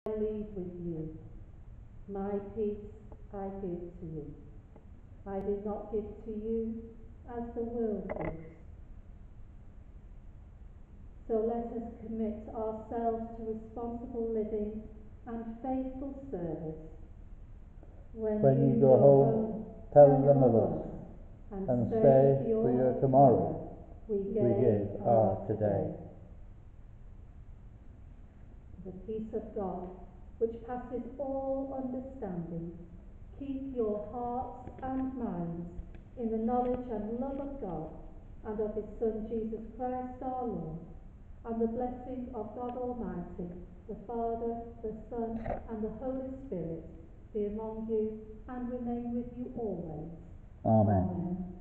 leave with you. My peace I give to you. I do not give to you as the world gives. So let us commit ourselves to responsible living and faithful service. When you go home, tell them of us, and say, for your tomorrow, we give our today. The peace of God, which passes all understanding, keep your hearts and minds in the knowledge and love of God and of his Son Jesus Christ our Lord, and the blessing of God Almighty, the Father, the Son, and the Holy Spirit be among you and remain with you always. Amen. Amen.